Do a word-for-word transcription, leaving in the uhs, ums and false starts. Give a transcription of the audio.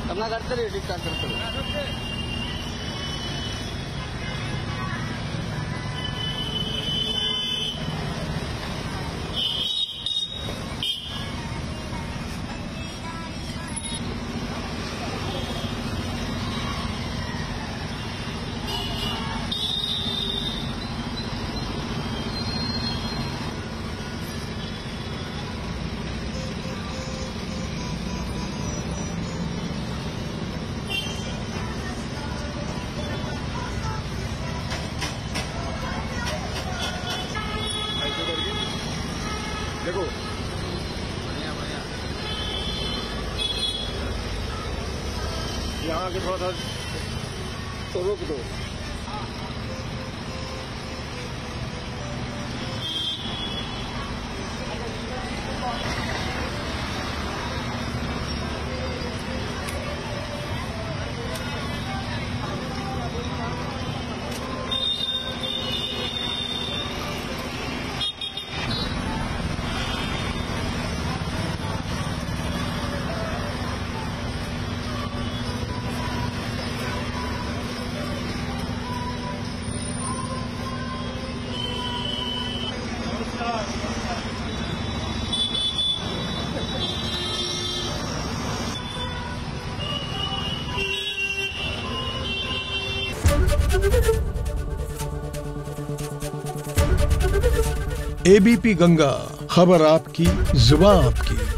करना करते रहिए, ठीक ठाक करते रहिए। देखो बढ़िया बढ़िया, यहाँ के थोड़ा सा तो रोक दो। एबीपी गंगा, खबर आपकी, जुबान आपकी।